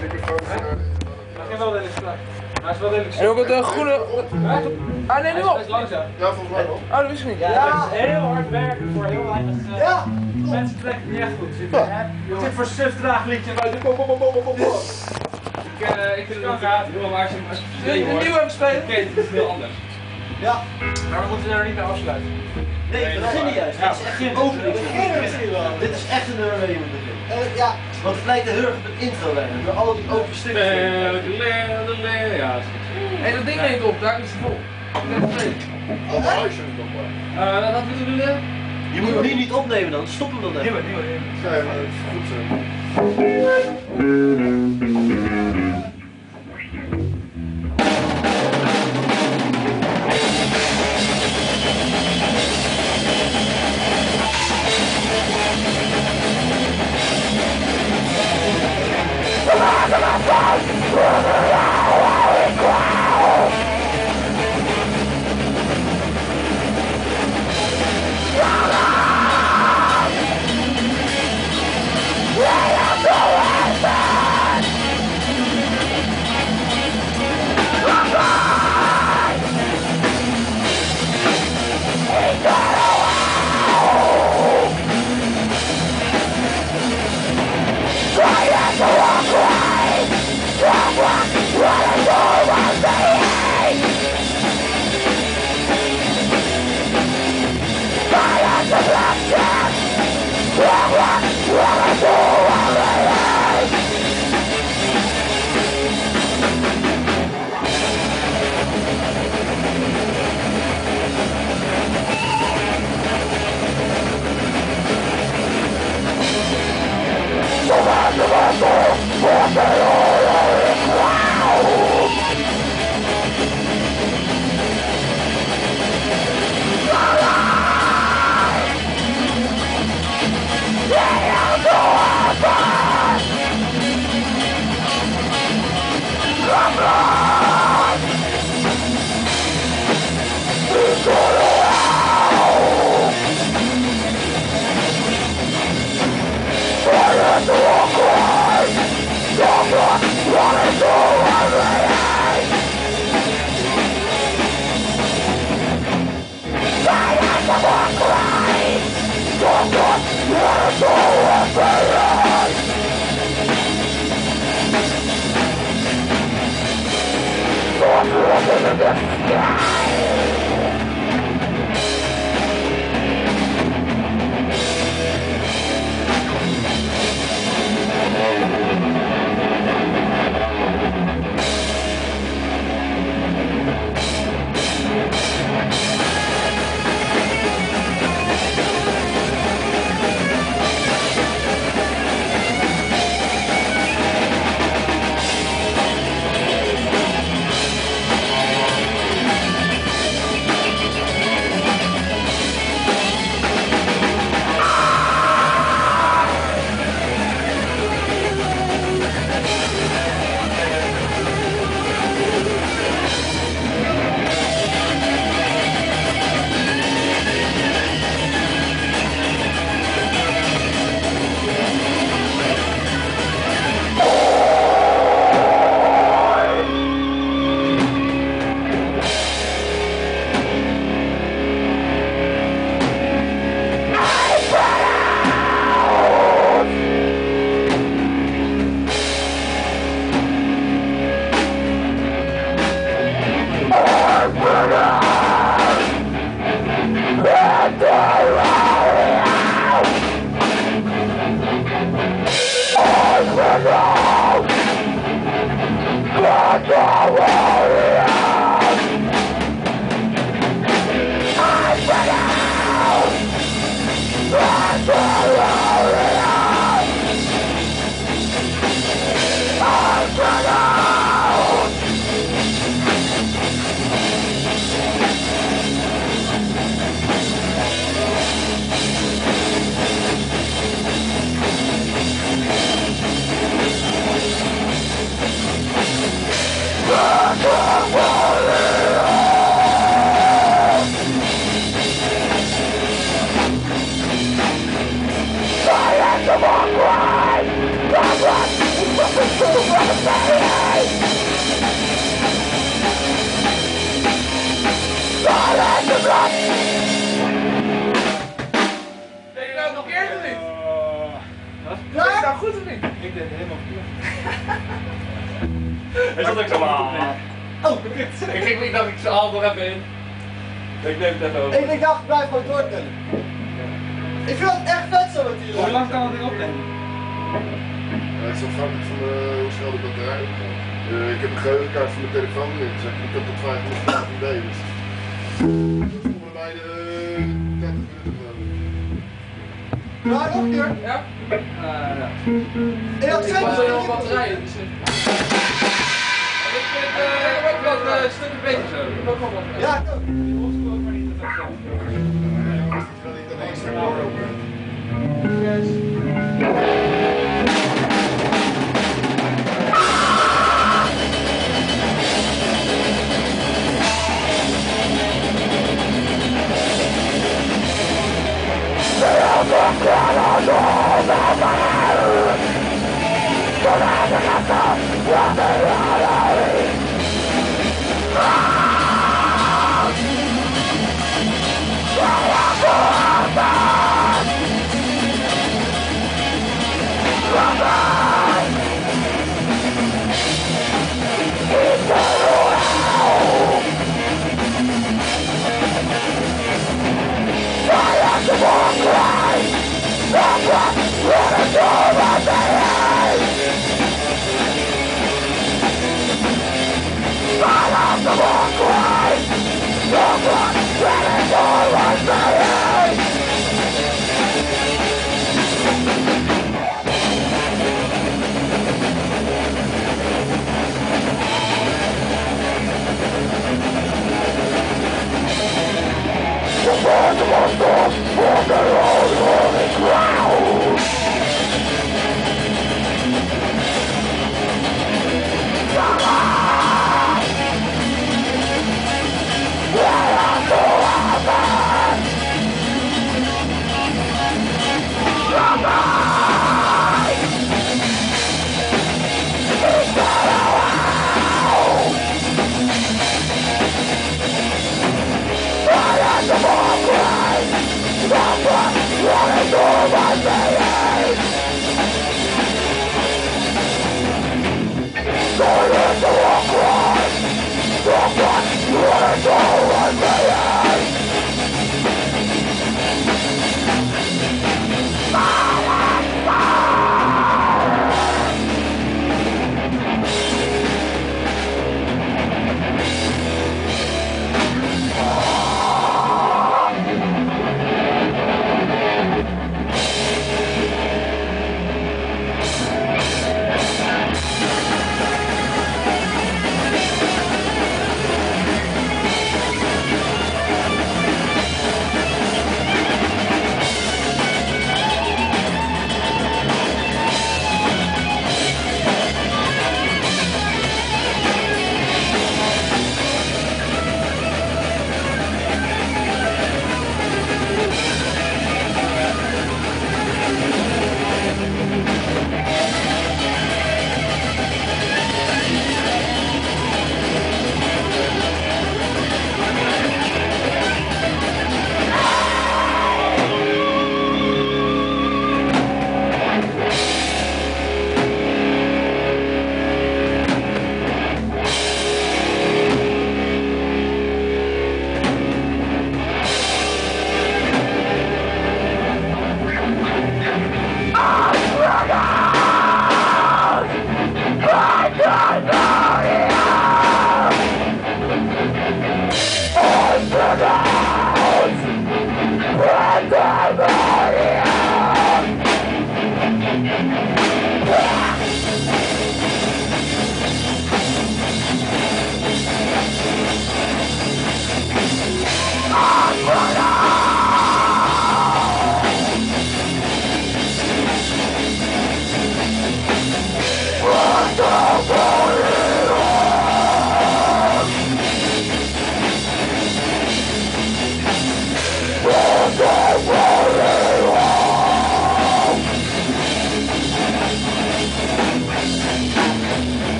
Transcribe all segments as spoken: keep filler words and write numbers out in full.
Mag je wel redelijk strak. Hij is wel redelijk En ook het uh, groene... Ah nee, nu al! Hij is langzaam. Ja, volgens mij wel. Oh, dat wist ik niet. Ja, het is heel hard werken voor heel weinig... Uh, ja! Mensen trekken het niet echt goed. Ik zit voor suf draagliedje buiten. Ik, uh, ik vind het ook raar, maar als je hem Een nieuwe hebben spelen? kent, het is heel anders. Ja. Maar we moeten er niet mee afsluiten. Nee, we beginnen juist. Dit is echt geen opening. Dit is echt een nummer waar je moet beginnen. Uh, ja. Want het lijkt heel erg op een intro bijna. Door al die open stukjes. Ja. Hé, dat ding neemt op, daar is het vol. Oh, dat is hem toch wel. Uh, wat moeten we doen? Je moet hem hier niet opnemen dan, stop hem dan even. Nieuwe, nieuwe, nieuwe. Ja, maar dat is goed zo. Try to walk away from what Hij zat ook zo aan. Oh, ik ging niet dat ik ze al nog even in. Ik neem het even over. Ik denk, dacht, blijf gewoon doortellen. Ik vind het echt vet zo met die. Hoe lang kan het ding opnemen? Ja, het is afhankelijk van uh, hoe snel de batterij opgaat. Uh, ik heb een geheugenkaart van mijn telefoon ingezet. Ik heb tot vijfhonderdvijf M B, dus dat is voor mij de uh, dertig minuten geloof ik. Ja, nog een keer. Ja? Uh, ja. En dat Ik zijn was er wel batterijen, dus... Ik vind het ook wat uh, stukken beter zo. Ik heb ook wel wat. Ja, ik ook. Die oldschool maar niet te veel. Ik wil niet ineens een doorlopen. Yes.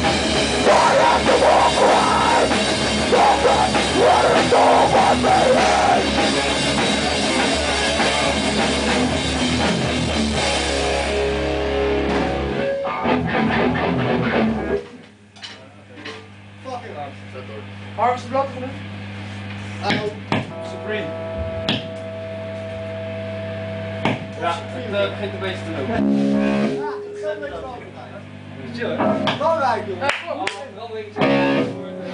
What is all my Supreme. Ja, het uh, begint een beetje te lopen. Ja, ik ga met je Chill hè? belangrijk joh. Ja, kom, wel een beetje.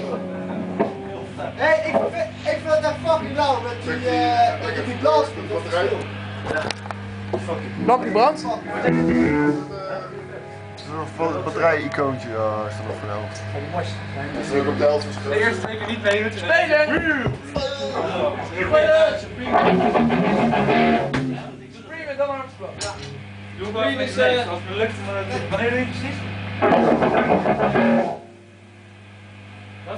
Hé, ik vind, ik vind het echt fucking lauw met die, uh, met die blaas. Lampje brandt? Er is nog een batterij-icoontje, ja, is er nog van helft. Dat is ook op de helft De geschreven. eerste twee keer niet meedoen. Spelen! Spelen! Supreme en dan Armstrong. Ja. Doe maar even niks, als het me lukt, maar wanneer doe je precies? Wat?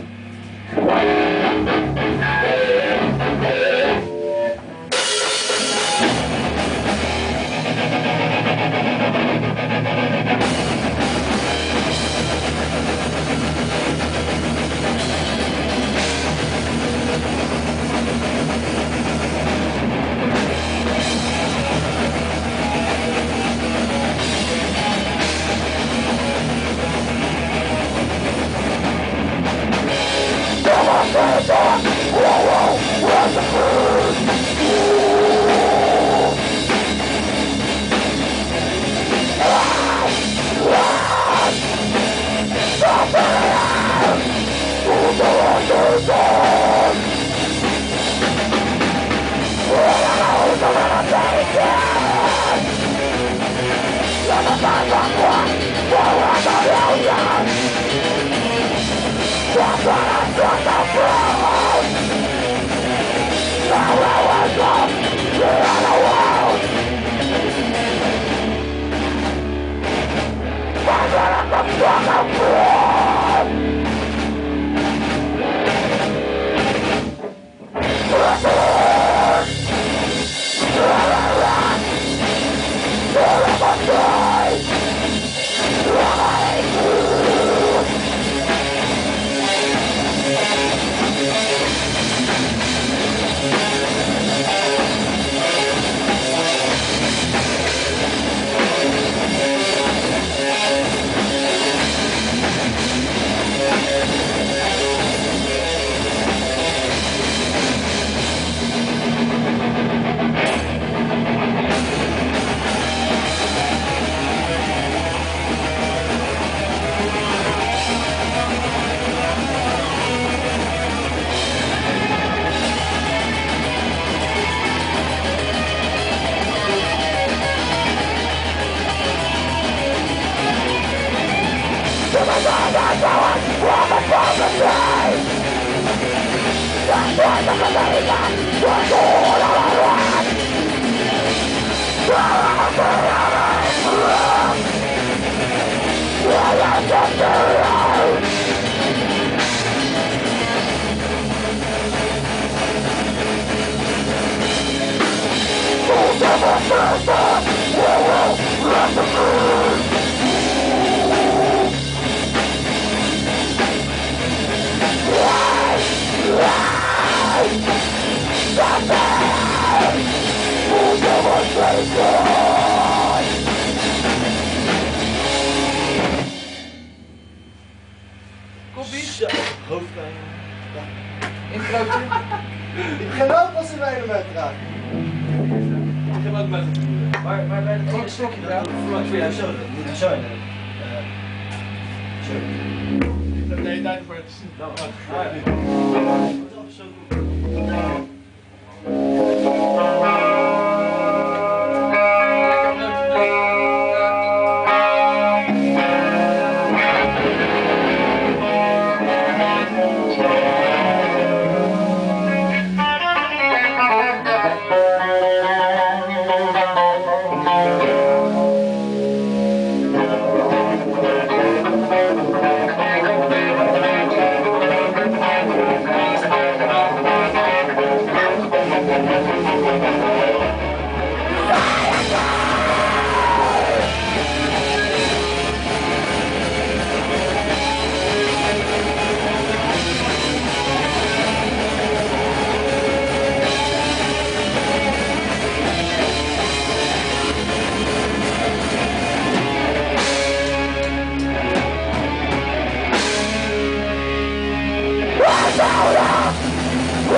Zo, hoofdpijn. Introotje. Ik begin wel pas in mijn element te raken. Ik heb ook met het doen. Maar, maar bij de Kort stokje gedaan. voor jou zo, dat moet je zo in. Zo. Ik heb de hele tijd voor het te zien. Nou, zo Thank you.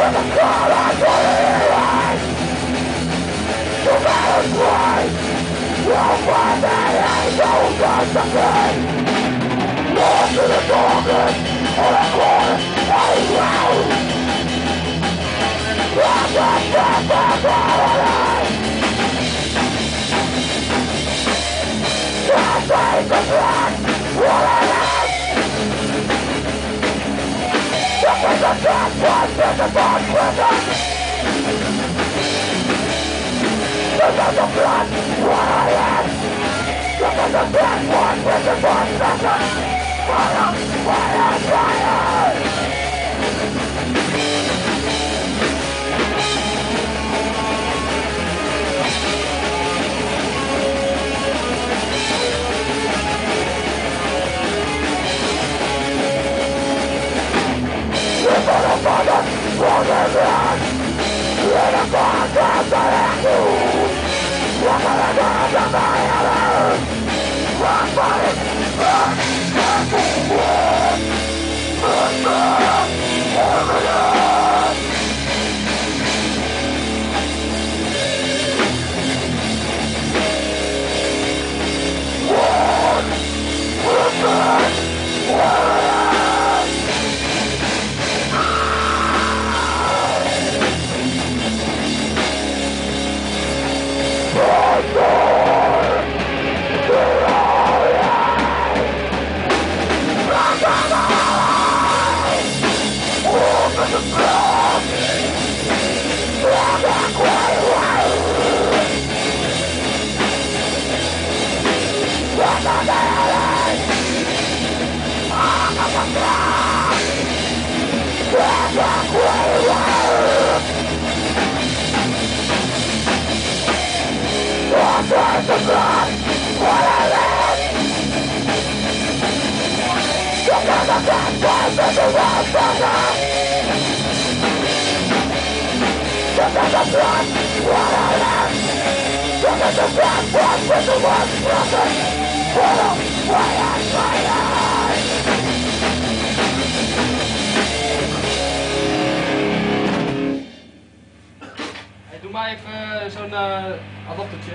Hey, doe maar even uh, zo'n uh, adaptertje.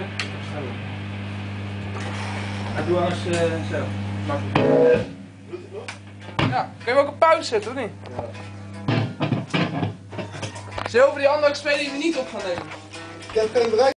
Ja, doe anders uh, zo. Makkelijk. Ja, kun je ook op pauze zetten, of niet? Ja. Zilver, die andere spelen die we niet op gaan nemen. Ik heb geen bereik.